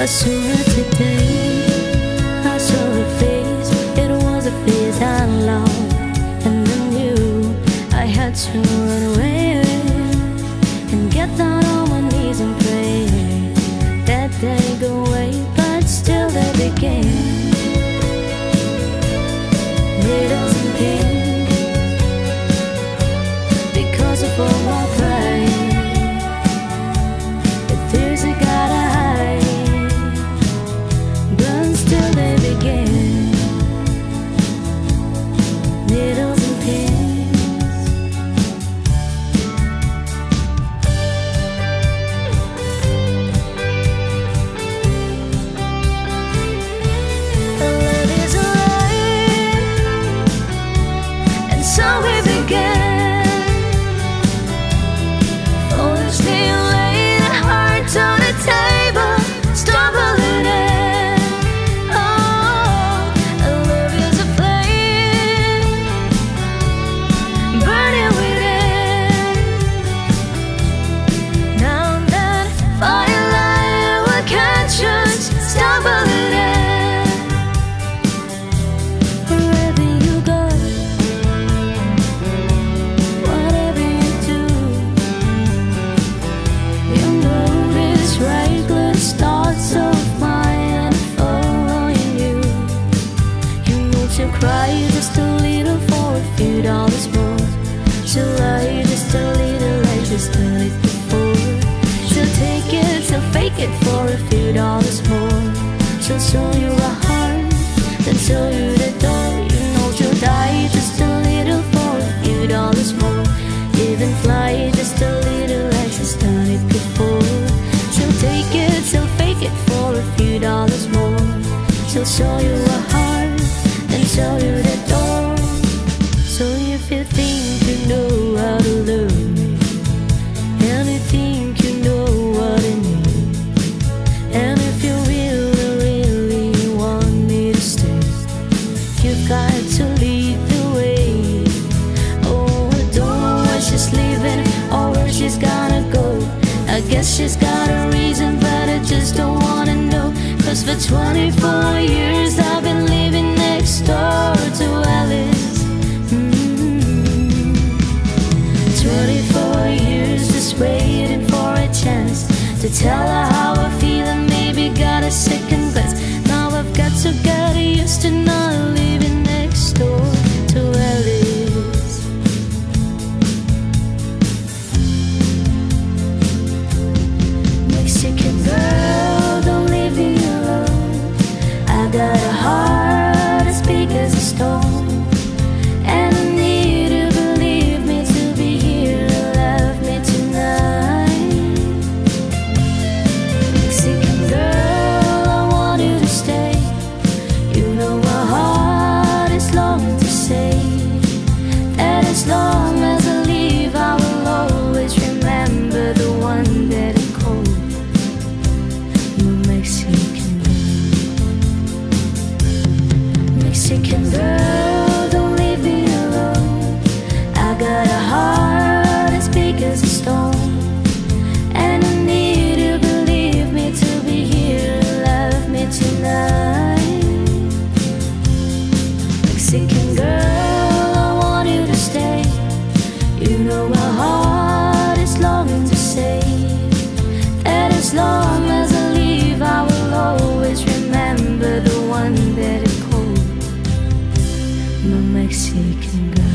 I saw her today, I saw her face. It was a face I loved, and I knew I had to run away and get down on my knees and pray that they go away, but still they began. Needles and pins because of all my pride. The tears I gotta hide, but still they begin. Needles and pins. Love is a lie, and so we began. Foolishly laid our hearts on the table, stumbling in. Oh, love is a flame, burning within. Now that firelight will catch us, stumbling in. Wherever you go, whatever you do, you know this reckless thoughts of mine following you. You know to cry just a little for a few dollars more. She'll lie just a little like she's done it before. She'll take it, she'll fake it for a few dollars more. She'll show you a heart, then show you the door. You know she'll die just a little for a few dollars more. Even fly just a little like she's done it before. She'll take it, she'll fake it for a few dollars more. She'll show you a heart, then show you the door. So if you think you know how to love me, and you think you know what I need, and if you really want me to stay, you've got to lead the way. Oh, I don't know where she's leaving or where she's gonna go. I guess she's got a reason, but I just don't wanna know. Cause for 24 years I've been living next door to Alice. 24 years just waiting for a chance to tell her how I feel and maybe got a second glance. Now I've got to get used to not living next door to Alice. Mexican girl, don't leave me alone. I got a heart as big as a stone, and I need to believe me to be here to love me tonight. Mexican girl, I want you to stay. You know my heart is longing to say that as long as I leave, I will always remember the one that I called my Mexican girl. Mexican girl, don't leave me alone. I got a heart as big as a stone, and I need you to believe me to be here to love me tonight. Mexican girl, I want you to stay. You know my heart is longing to say that as long as I leave, I will always remember the one that I called my Mexican girl.